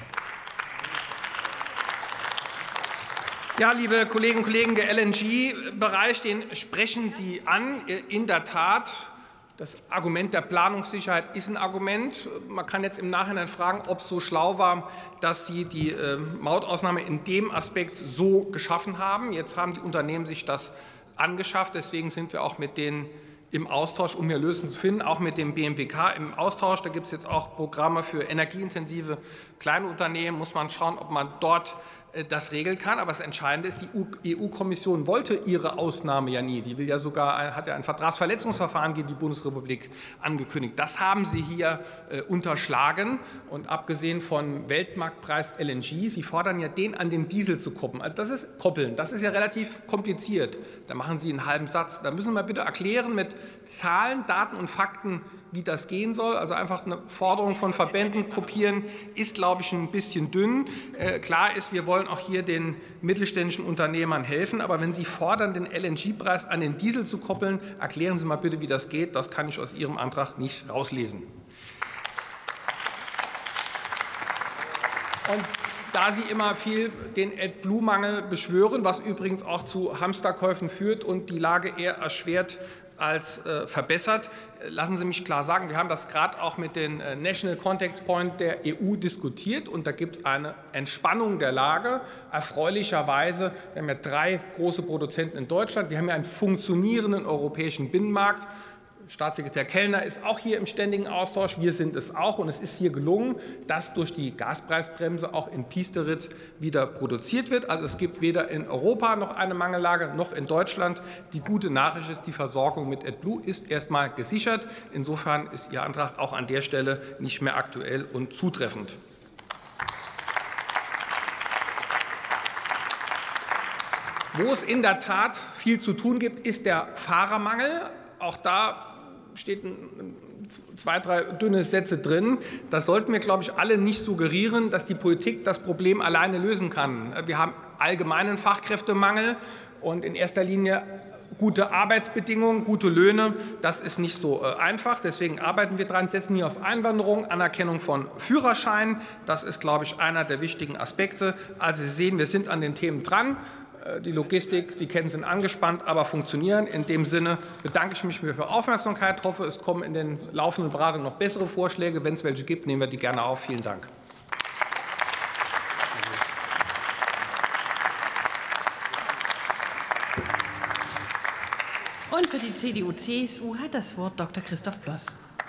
Ja, liebe Kolleginnen und Kollegen, der L N G-Bereich, den sprechen Sie an. In der Tat, das Argument der Planungssicherheit ist ein Argument. Man kann jetzt im Nachhinein fragen, ob es so schlau war, dass Sie die äh, Mautausnahme in dem Aspekt so geschaffen haben. Jetzt haben die Unternehmen sich das angeschafft. Deswegen sind wir auch mit denen im Austausch, um hier Lösungen zu finden, auch mit dem B M W K im Austausch. Da gibt es jetzt auch Programme für energieintensive Kleinunternehmen. Muss man schauen, ob man dort das regeln kann. Aber das Entscheidende ist, die E U-Kommission wollte ihre Ausnahme ja nie. Die will ja sogar, hat ja ein Vertragsverletzungsverfahren gegen die Bundesrepublik angekündigt. Das haben Sie hier äh, unterschlagen. Und abgesehen von Weltmarktpreis L N G, Sie fordern ja, den an den Diesel zu koppeln. Also das ist koppeln. Das ist ja relativ kompliziert. Da machen Sie einen halben Satz. Da müssen wir bitte erklären mit Zahlen, Daten und Fakten, wie das gehen soll. Also einfach eine Forderung von Verbänden kopieren ist, glaube ich, ein bisschen dünn. Äh, klar ist, wir wollen auch hier den mittelständischen Unternehmern helfen. Aber wenn Sie fordern, den L N G-Preis an den Diesel zu koppeln, erklären Sie mal bitte, wie das geht. Das kann ich aus Ihrem Antrag nicht rauslesen. Und da Sie immer viel den AdBlue-Mangel beschwören, was übrigens auch zu Hamsterkäufen führt und die Lage eher erschwert als äh, verbessert, lassen Sie mich klar sagen, wir haben das gerade auch mit den äh, National Contact Point der E U diskutiert, und da gibt es eine Entspannung der Lage. Erfreulicherweise, wir haben ja drei große Produzenten in Deutschland, wir haben ja einen funktionierenden europäischen Binnenmarkt. Staatssekretär Kellner ist auch hier im ständigen Austausch. Wir sind es auch. Und es ist hier gelungen, dass durch die Gaspreisbremse auch in Piesteritz wieder produziert wird. Also es gibt weder in Europa noch eine Mangellage noch in Deutschland. Die gute Nachricht ist, die Versorgung mit AdBlue ist erstmal gesichert. Insofern ist Ihr Antrag auch an der Stelle nicht mehr aktuell und zutreffend. Wo es in der Tat viel zu tun gibt, ist der Fahrermangel. Auch da steht zwei, drei dünne Sätze drin. Das sollten wir, glaube ich, alle nicht suggerieren, dass die Politik das Problem alleine lösen kann. Wir haben allgemeinen Fachkräftemangel, und in erster Linie gute Arbeitsbedingungen, gute Löhne. Das ist nicht so einfach. Deswegen arbeiten wir dran, setzen hier auf Einwanderung, Anerkennung von Führerscheinen. Das ist, glaube ich, einer der wichtigen Aspekte. Also Sie sehen, wir sind an den Themen dran. Die Logistik, die Ketten sind angespannt, aber funktionieren. In dem Sinne bedanke ich mich für Ihre Aufmerksamkeit. Ich hoffe, es kommen in den laufenden Beratungen noch bessere Vorschläge. Wenn es welche gibt, nehmen wir die gerne auf. Vielen Dank. Und für die C D U C S U hat das Wort Doktor Christoph Ploss.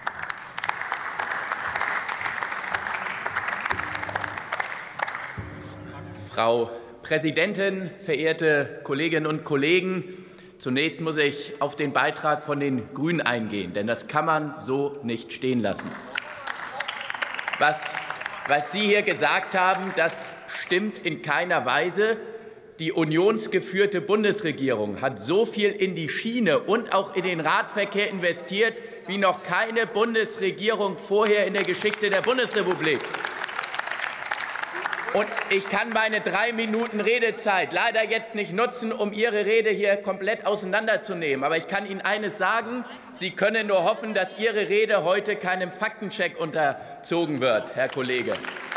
Frau Präsidentin, verehrte Kolleginnen und Kollegen! Zunächst muss ich auf den Beitrag von den Grünen eingehen, denn das kann man so nicht stehen lassen. Was, was Sie hier gesagt haben, das stimmt in keiner Weise. Die unionsgeführte Bundesregierung hat so viel in die Schiene und auch in den Radverkehr investiert wie noch keine Bundesregierung vorher in der Geschichte der Bundesrepublik. Und ich kann meine drei Minuten Redezeit leider jetzt nicht nutzen, um Ihre Rede hier komplett auseinanderzunehmen. Aber ich kann Ihnen eines sagen: Sie können nur hoffen, dass Ihre Rede heute keinem Faktencheck unterzogen wird, Herr Kollege.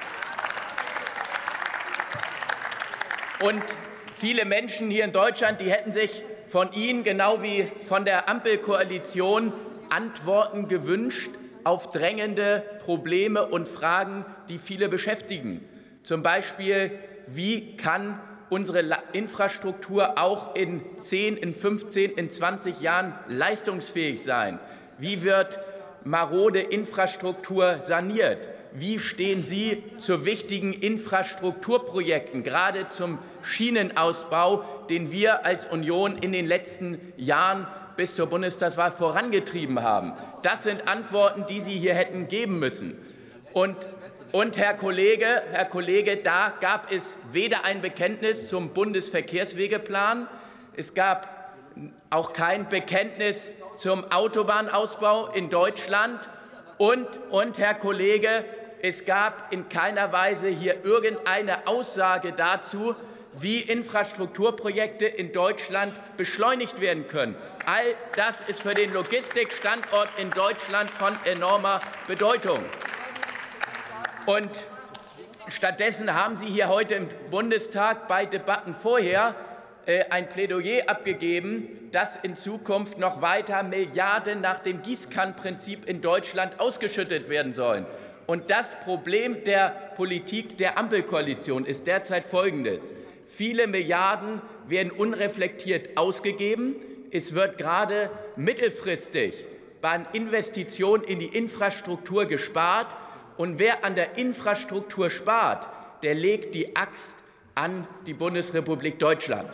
Und viele Menschen hier in Deutschland, die hätten sich von Ihnen, genau wie von der Ampelkoalition, Antworten gewünscht auf drängende Probleme und Fragen, die viele beschäftigen. Zum Beispiel, wie kann unsere Infrastruktur auch in zehn, in fünfzehn, in zwanzig Jahren leistungsfähig sein? Wie wird marode Infrastruktur saniert? Wie stehen Sie zu wichtigen Infrastrukturprojekten, gerade zum Schienenausbau, den wir als Union in den letzten Jahren bis zur Bundestagswahl vorangetrieben haben? Das sind Antworten, die Sie hier hätten geben müssen. Und, und Herr Kollege, Herr Kollege, da gab es weder ein Bekenntnis zum Bundesverkehrswegeplan, es gab auch kein Bekenntnis zum Autobahnausbau in Deutschland. Und, und, Herr Kollege, es gab in keiner Weise hier irgendeine Aussage dazu, wie Infrastrukturprojekte in Deutschland beschleunigt werden können. All das ist für den Logistikstandort in Deutschland von enormer Bedeutung. Und stattdessen haben Sie hier heute im Bundestag bei Debatten vorher ein Plädoyer abgegeben, dass in Zukunft noch weiter Milliarden nach dem Gießkannenprinzip in Deutschland ausgeschüttet werden sollen. Und das Problem der Politik der Ampelkoalition ist derzeit folgendes: Viele Milliarden werden unreflektiert ausgegeben. Es wird gerade mittelfristig bei Investitionen in die Infrastruktur gespart. Und wer an der Infrastruktur spart, der legt die Axt an die Bundesrepublik Deutschland.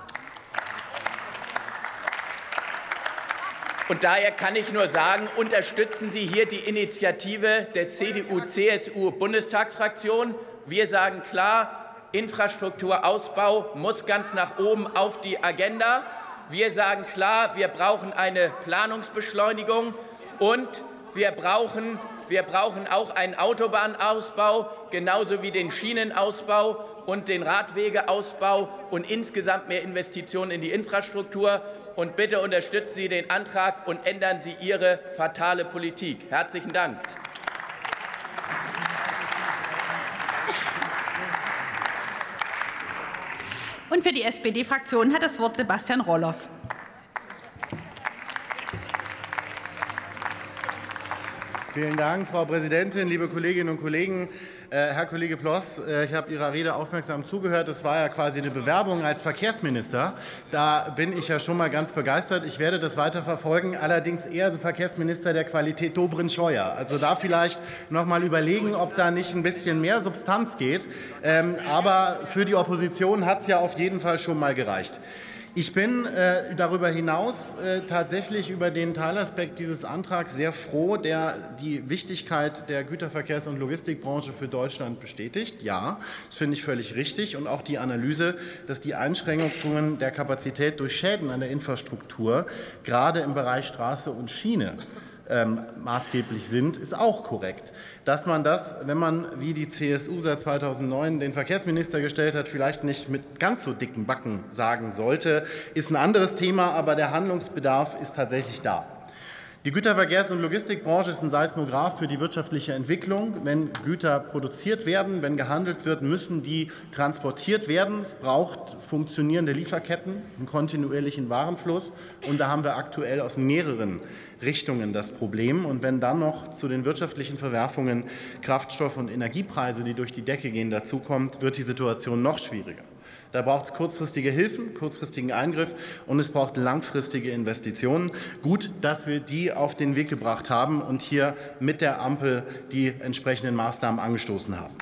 Und daher kann ich nur sagen, unterstützen Sie hier die Initiative der C D U C S U-Bundestagsfraktion. Wir sagen klar, Infrastrukturausbau muss ganz nach oben auf die Agenda. Wir sagen klar, wir brauchen eine Planungsbeschleunigung und wir brauchen, wir brauchen auch einen Autobahnausbau, genauso wie den Schienenausbau und den Radwegeausbau und insgesamt mehr Investitionen in die Infrastruktur. Und bitte unterstützen Sie den Antrag und ändern Sie Ihre fatale Politik. Herzlichen Dank. Und für die S P D-Fraktion hat das Wort Sebastian Roloff. Vielen Dank, Frau Präsidentin, liebe Kolleginnen und Kollegen. Äh, Herr Kollege Ploss, äh, ich habe Ihrer Rede aufmerksam zugehört. Das war ja quasi eine Bewerbung als Verkehrsminister. Da bin ich ja schon mal ganz begeistert. Ich werde das weiter verfolgen, allerdings eher als Verkehrsminister der Qualität Dobrindt-Scheuer. Also da vielleicht noch mal überlegen, ob da nicht ein bisschen mehr Substanz geht. Ähm, aber für die Opposition hat es ja auf jeden Fall schon mal gereicht. Ich bin äh, darüber hinaus äh, tatsächlich über den Teilaspekt dieses Antrags sehr froh, der die Wichtigkeit der Güterverkehrs- und Logistikbranche für Deutschland bestätigt. Ja, das finde ich völlig richtig. Und auch die Analyse, dass die Einschränkungen der Kapazität durch Schäden an der Infrastruktur gerade im Bereich Straße und Schiene ähm, maßgeblich sind, ist auch korrekt. Dass man das, wenn man wie die C S U seit zweitausendneun den Verkehrsminister gestellt hat, vielleicht nicht mit ganz so dicken Backen sagen sollte, ist ein anderes Thema, aber der Handlungsbedarf ist tatsächlich da. Die Güterverkehrs- und Logistikbranche ist ein Seismograph für die wirtschaftliche Entwicklung. Wenn Güter produziert werden, wenn gehandelt wird, müssen die transportiert werden. Es braucht funktionierende Lieferketten, einen kontinuierlichen Warenfluss. Und da haben wir aktuell aus mehreren Richtungen das Problem. Und wenn dann noch zu den wirtschaftlichen Verwerfungen Kraftstoff- und Energiepreise, die durch die Decke gehen, dazukommt, wird die Situation noch schwieriger. Da braucht es kurzfristige Hilfen, kurzfristigen Eingriff und es braucht langfristige Investitionen. Gut, dass wir die auf den Weg gebracht haben und hier mit der Ampel die entsprechenden Maßnahmen angestoßen haben.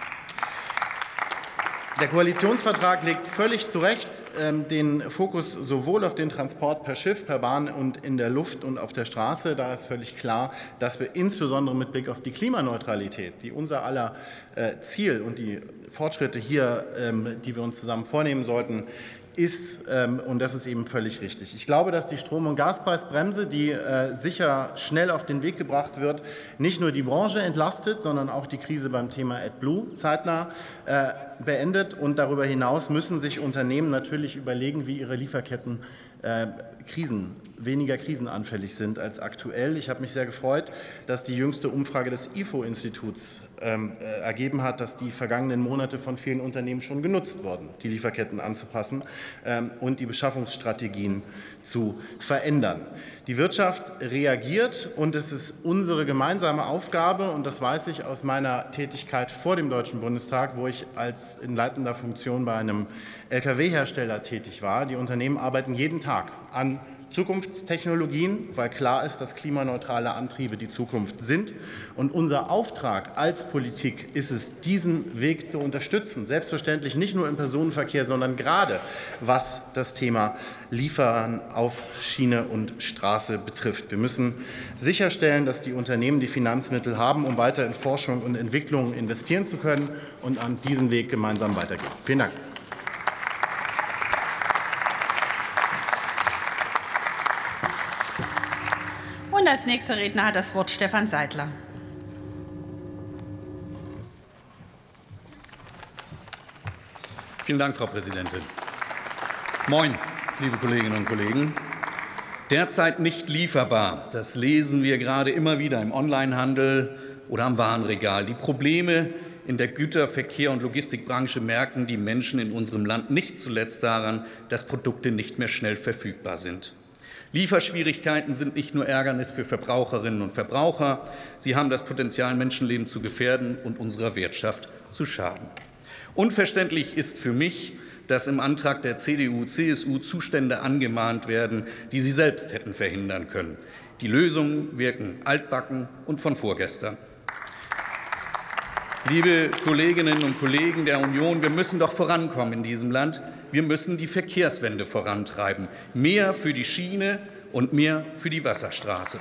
Der Koalitionsvertrag legt völlig zu Recht ähm, den Fokus sowohl auf den Transport per Schiff, per Bahn und in der Luft und auf der Straße. Da ist völlig klar, dass wir insbesondere mit Blick auf die Klimaneutralität, die unser aller äh, Ziel und die Fortschritte hier, ähm, die wir uns zusammen vornehmen sollten, ist, ähm, und das ist eben völlig richtig. Ich glaube, dass die Strom- und Gaspreisbremse, die äh, sicher schnell auf den Weg gebracht wird, nicht nur die Branche entlastet, sondern auch die Krise beim Thema AdBlue zeitnah äh, beendet. Und darüber hinaus müssen sich Unternehmen natürlich überlegen, wie ihre Lieferketten äh, Krisen, weniger krisenanfällig sind als aktuell. Ich habe mich sehr gefreut, dass die jüngste Umfrage des I F O-Instituts ähm, äh, ergeben hat, dass die vergangenen Monate von vielen Unternehmen schon genutzt wurden, die Lieferketten anzupassen ähm, und die Beschaffungsstrategien zu verändern. Die Wirtschaft reagiert und es ist unsere gemeinsame Aufgabe, und das weiß ich aus meiner Tätigkeit vor dem Deutschen Bundestag, wo ich als in leitender Funktion bei einem L K W-Hersteller tätig war. Die Unternehmen arbeiten jeden Tag an Zukunftstechnologien, weil klar ist, dass klimaneutrale Antriebe die Zukunft sind. Und unser Auftrag als Politik ist es, diesen Weg zu unterstützen. Selbstverständlich nicht nur im Personenverkehr, sondern gerade was das Thema Liefern auf Schiene und Straße betrifft. Wir müssen sicherstellen, dass die Unternehmen die Finanzmittel haben, um weiter in Forschung und Entwicklung investieren zu können und an diesem Weg gemeinsam weitergehen. Vielen Dank. Und als nächster Redner hat das Wort Stefan Seidler. Vielen Dank, Frau Präsidentin. Moin, liebe Kolleginnen und Kollegen. Derzeit nicht lieferbar. Das lesen wir gerade immer wieder im Onlinehandel oder am Warenregal. Die Probleme in der Güterverkehr- und Logistikbranche merken die Menschen in unserem Land nicht zuletzt daran, dass Produkte nicht mehr schnell verfügbar sind. Lieferschwierigkeiten sind nicht nur Ärgernis für Verbraucherinnen und Verbraucher, sie haben das Potenzial, Menschenleben zu gefährden und unserer Wirtschaft zu schaden. Unverständlich ist für mich, dass im Antrag der C D U C S U Zustände angemahnt werden, die sie selbst hätten verhindern können. Die Lösungen wirken altbacken und von vorgestern. Liebe Kolleginnen und Kollegen der Union, wir müssen doch vorankommen in diesem Land. Wir müssen die Verkehrswende vorantreiben. Mehr für die Schiene und mehr für die Wasserstraße.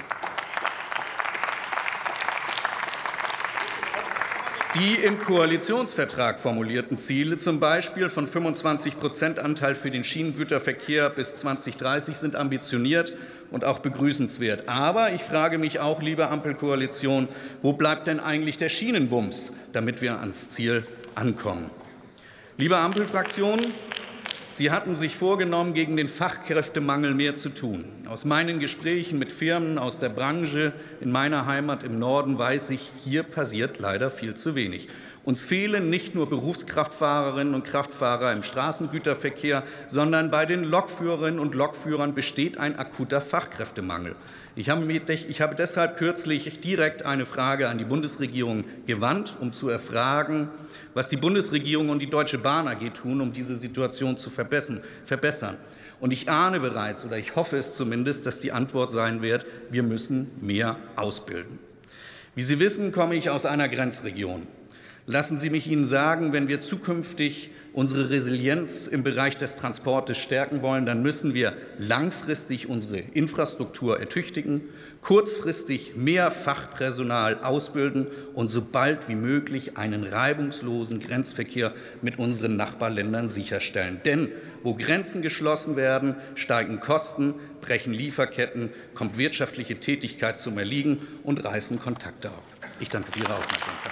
Die im Koalitionsvertrag formulierten Ziele, zum Beispiel von fünfundzwanzig Prozent Anteil für den Schienengüterverkehr bis zweitausenddreißig, sind ambitioniert und auch begrüßenswert. Aber ich frage mich auch, liebe Ampelkoalition, wo bleibt denn eigentlich der Schienenwumms, damit wir ans Ziel ankommen? Liebe Ampelfraktionen, Sie hatten sich vorgenommen, gegen den Fachkräftemangel mehr zu tun. Aus meinen Gesprächen mit Firmen aus der Branche in meiner Heimat im Norden weiß ich, hier passiert leider viel zu wenig. Uns fehlen nicht nur Berufskraftfahrerinnen und Kraftfahrer im Straßengüterverkehr, sondern bei den Lokführerinnen und Lokführern besteht ein akuter Fachkräftemangel. Ich habe, ich habe deshalb kürzlich direkt eine Frage an die Bundesregierung gewandt, um zu erfragen, was die Bundesregierung und die Deutsche Bahn A G tun, um diese Situation zu verbessern. Und ich ahne bereits, oder ich hoffe es zumindest, dass die Antwort sein wird, wir müssen mehr ausbilden. Wie Sie wissen, komme ich aus einer Grenzregion. Lassen Sie mich Ihnen sagen, wenn wir zukünftig unsere Resilienz im Bereich des Transportes stärken wollen, dann müssen wir langfristig unsere Infrastruktur ertüchtigen, kurzfristig mehr Fachpersonal ausbilden und so bald wie möglich einen reibungslosen Grenzverkehr mit unseren Nachbarländern sicherstellen. Denn wo Grenzen geschlossen werden, steigen Kosten, brechen Lieferketten, kommt wirtschaftliche Tätigkeit zum Erliegen und reißen Kontakte ab. Ich danke für Ihre Aufmerksamkeit.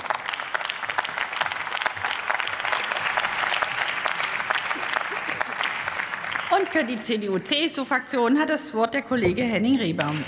Und für die C D U-C S U-Fraktion hat das Wort der Kollege Henning Rehbaum.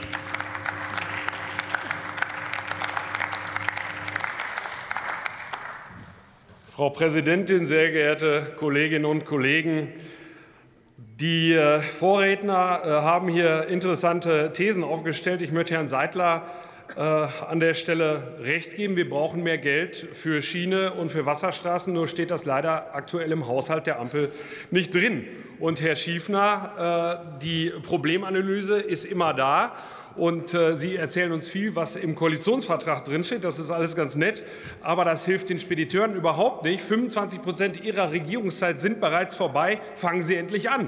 Frau Präsidentin, sehr geehrte Kolleginnen und Kollegen! Die Vorredner haben hier interessante Thesen aufgestellt. Ich möchte Herrn Seidler an der Stelle recht geben. Wir brauchen mehr Geld für Schiene und für Wasserstraßen. Nur steht das leider aktuell im Haushalt der Ampel nicht drin. Und Herr Schiefner, die Problemanalyse ist immer da. Und Sie erzählen uns viel, was im Koalitionsvertrag drinsteht. Das ist alles ganz nett. Aber das hilft den Spediteuren überhaupt nicht. fünfundzwanzig Prozent Ihrer Regierungszeit sind bereits vorbei. Fangen Sie endlich an.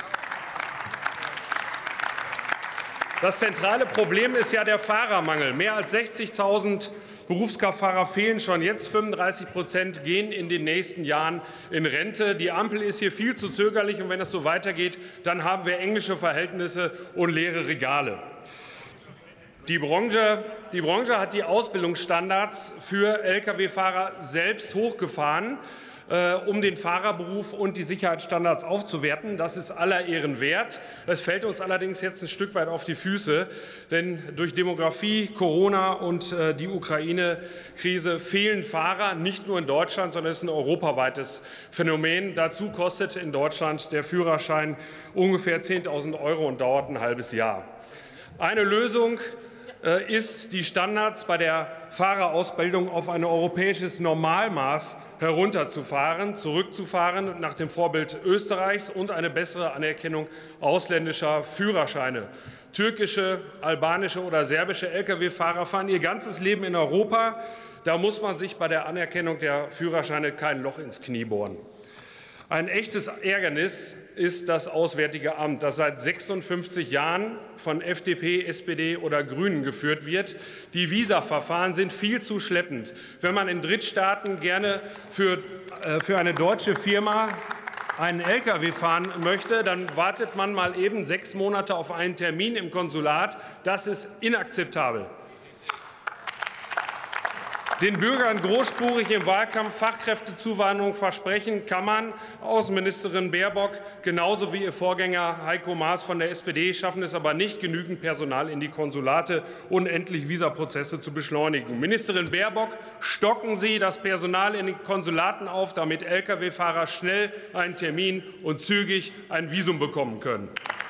Das zentrale Problem ist ja der Fahrermangel. Mehr als sechzigtausend Berufskraftfahrer fehlen schon jetzt. fünfunddreißig Prozent gehen in den nächsten Jahren in Rente. Die Ampel ist hier viel zu zögerlich. Und wenn das so weitergeht, dann haben wir englische Verhältnisse und leere Regale. Die Branche, die Branche hat die Ausbildungsstandards für Lkw-Fahrer selbst hochgefahren, äh, um den Fahrerberuf und die Sicherheitsstandards aufzuwerten. Das ist aller Ehren wert. Es fällt uns allerdings jetzt ein Stück weit auf die Füße, denn durch Demografie, Corona und äh, die Ukraine-Krise fehlen Fahrer, nicht nur in Deutschland, sondern es ist ein europaweites Phänomen. Dazu kostet in Deutschland der Führerschein ungefähr zehntausend Euro und dauert ein halbes Jahr. Eine Lösung ist, die Standards bei der Fahrerausbildung auf ein europäisches Normalmaß herunterzufahren, zurückzufahren nach dem Vorbild Österreichs und eine bessere Anerkennung ausländischer Führerscheine. Türkische, albanische oder serbische Lkw-Fahrer fahren ihr ganzes Leben in Europa. Da muss man sich bei der Anerkennung der Führerscheine kein Loch ins Knie bohren. Ein echtes Ärgernis ist das Auswärtige Amt, das seit sechsundfünfzig Jahren von F D P, S P D oder Grünen geführt wird. Die Visaverfahren sind viel zu schleppend. Wenn man in Drittstaaten gerne für, äh, für eine deutsche Firma einen Lkw fahren möchte, dann wartet man mal eben sechs Monate auf einen Termin im Konsulat. Das ist inakzeptabel. Den Bürgern großspurig im Wahlkampf Fachkräftezuwanderung versprechen kann man. Außenministerin Baerbock genauso wie ihr Vorgänger Heiko Maas von der S P D schaffen es aber nicht, genügend Personal in die Konsulate und endlich Visaprozesse zu beschleunigen. Ministerin Baerbock, stocken Sie das Personal in den Konsulaten auf, damit Lkw-Fahrer schnell einen Termin und zügig ein Visum bekommen können.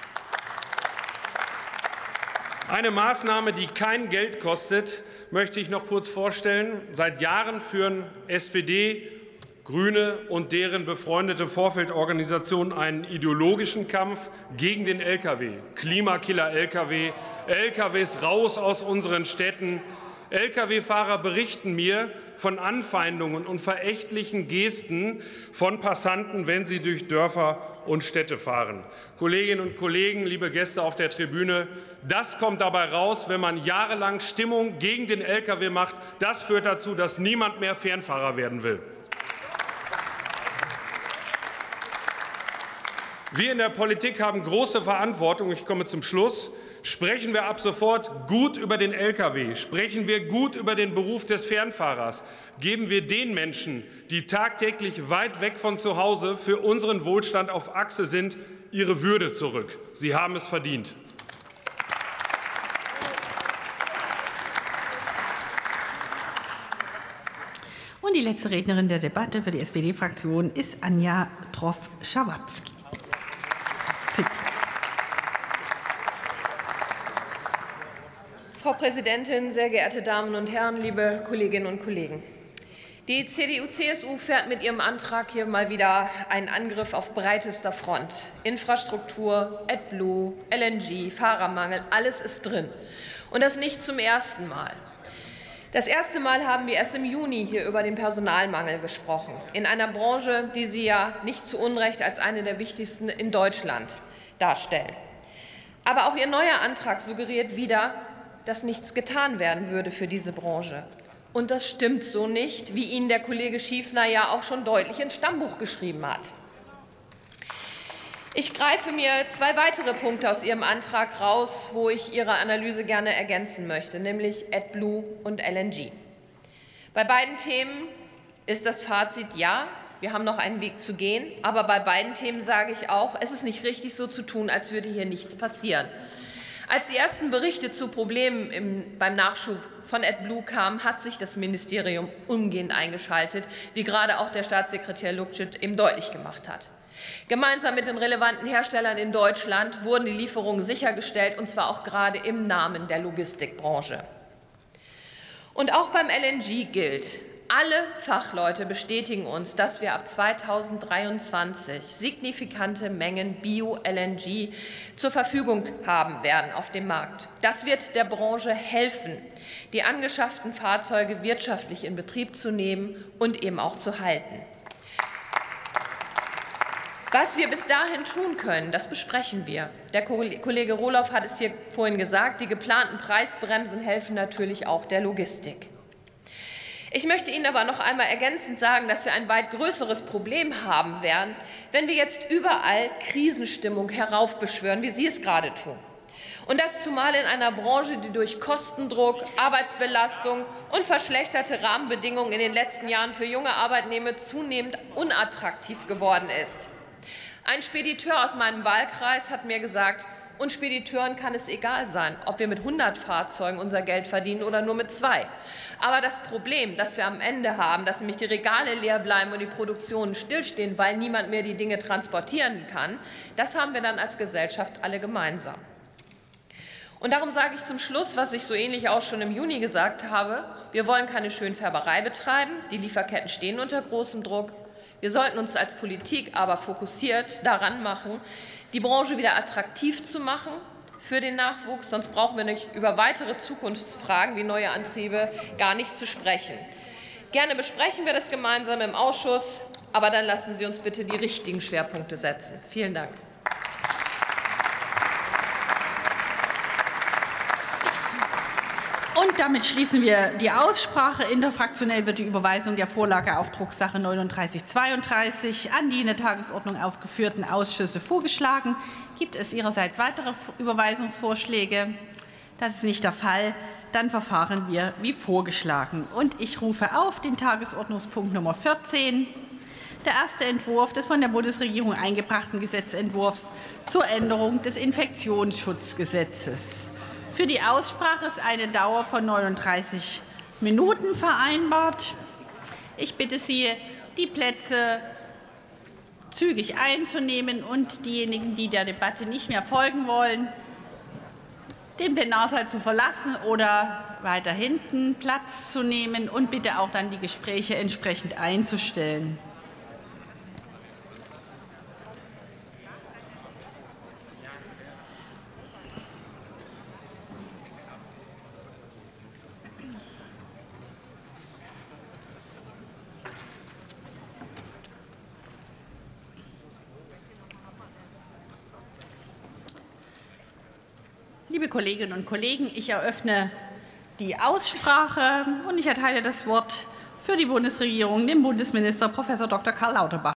Eine Maßnahme, die kein Geld kostet, möchte ich noch kurz vorstellen. Seit Jahren führen S P D, Grüne und deren befreundete Vorfeldorganisationen einen ideologischen Kampf gegen den Lkw. Klimakiller-Lkw, Lkws raus aus unseren Städten. Lkw-Fahrer berichten mir von Anfeindungen und verächtlichen Gesten von Passanten, wenn sie durch Dörfer und Städte fahren. Kolleginnen und Kollegen, liebe Gäste auf der Tribüne, das kommt dabei raus, wenn man jahrelang Stimmung gegen den Lkw macht. Das führt dazu, dass niemand mehr Fernfahrer werden will. Wir in der Politik haben große Verantwortung. Ich komme zum Schluss. Sprechen wir ab sofort gut über den Lkw, sprechen wir gut über den Beruf des Fernfahrers, geben wir den Menschen, die tagtäglich weit weg von zu Hause für unseren Wohlstand auf Achse sind, ihre Würde zurück. Sie haben es verdient. Und die letzte Rednerin der Debatte für die S P D-Fraktion ist Anja Troff-Schawatzki. Frau Präsidentin, sehr geehrte Damen und Herren, liebe Kolleginnen und Kollegen! Die C D U C S U fährt mit ihrem Antrag hier mal wieder einen Angriff auf breitester Front. Infrastruktur, AdBlue, L N G, Fahrermangel, alles ist drin. Und das nicht zum ersten Mal. Das erste Mal haben wir erst im Juni hier über den Personalmangel gesprochen, in einer Branche, die Sie ja nicht zu Unrecht als eine der wichtigsten in Deutschland darstellen. Aber auch Ihr neuer Antrag suggeriert wieder, dass nichts getan werden würde für diese Branche. Und das stimmt so nicht, wie Ihnen der Kollege Schiefner ja auch schon deutlich ins Stammbuch geschrieben hat. Ich greife mir zwei weitere Punkte aus Ihrem Antrag raus, wo ich Ihre Analyse gerne ergänzen möchte, nämlich AdBlue und L N G. Bei beiden Themen ist das Fazit ja, wir haben noch einen Weg zu gehen, aber bei beiden Themen sage ich auch, es ist nicht richtig, so zu tun, als würde hier nichts passieren. Als die ersten Berichte zu Problemen im, beim Nachschub von AdBlue kamen, hat sich das Ministerium umgehend eingeschaltet, wie gerade auch der Staatssekretär Lukšić eben deutlich gemacht hat. Gemeinsam mit den relevanten Herstellern in Deutschland wurden die Lieferungen sichergestellt, und zwar auch gerade im Namen der Logistikbranche. Und auch beim L N G gilt, alle Fachleute bestätigen uns, dass wir ab zweitausenddreiundzwanzig signifikante Mengen Bio-L N G zur Verfügung haben werden auf dem Markt. Das wird der Branche helfen, die angeschafften Fahrzeuge wirtschaftlich in Betrieb zu nehmen und eben auch zu halten. Was wir bis dahin tun können, das besprechen wir. Der Kollege Rohloff hat es hier vorhin gesagt, die geplanten Preisbremsen helfen natürlich auch der Logistik. Ich möchte Ihnen aber noch einmal ergänzend sagen, dass wir ein weit größeres Problem haben werden, wenn wir jetzt überall Krisenstimmung heraufbeschwören, wie Sie es gerade tun. Und das zumal in einer Branche, die durch Kostendruck, Arbeitsbelastung und verschlechterte Rahmenbedingungen in den letzten Jahren für junge Arbeitnehmer zunehmend unattraktiv geworden ist. Ein Spediteur aus meinem Wahlkreis hat mir gesagt, uns Spediteuren kann es egal sein, ob wir mit hundert Fahrzeugen unser Geld verdienen oder nur mit zwei. Aber das Problem, das wir am Ende haben, dass nämlich die Regale leer bleiben und die Produktionen stillstehen, weil niemand mehr die Dinge transportieren kann, das haben wir dann als Gesellschaft alle gemeinsam. Und darum sage ich zum Schluss, was ich so ähnlich auch schon im Juni gesagt habe, wir wollen keine Schönfärberei betreiben, die Lieferketten stehen unter großem Druck. Wir sollten uns als Politik aber fokussiert daran machen, die Branche wieder attraktiv zu machen für den Nachwuchs. Sonst brauchen wir nicht über weitere Zukunftsfragen wie neue Antriebe gar nicht zu sprechen. Gerne besprechen wir das gemeinsam im Ausschuss, aber dann lassen Sie uns bitte die richtigen Schwerpunkte setzen. Vielen Dank. Und damit schließen wir die Aussprache. Interfraktionell wird die Überweisung der Vorlage auf Drucksache neununddreißig zweiunddreißig an die in der Tagesordnung aufgeführten Ausschüsse vorgeschlagen. Gibt es Ihrerseits weitere Überweisungsvorschläge? Das ist nicht der Fall. Dann verfahren wir wie vorgeschlagen. Und ich rufe auf den Tagesordnungspunkt Nummer vierzehn. Der erste Entwurf des von der Bundesregierung eingebrachten Gesetzentwurfs zur Änderung des Infektionsschutzgesetzes. Für die Aussprache ist eine Dauer von neununddreißig Minuten vereinbart. Ich bitte Sie, die Plätze zügig einzunehmen und diejenigen, die der Debatte nicht mehr folgen wollen, den Plenarsaal zu verlassen oder weiter hinten Platz zu nehmen und bitte auch dann die Gespräche entsprechend einzustellen. Liebe Kolleginnen und Kollegen, ich eröffne die Aussprache und ich erteile das Wort für die Bundesregierung dem Bundesminister Professor Doktor Karl Lauterbach.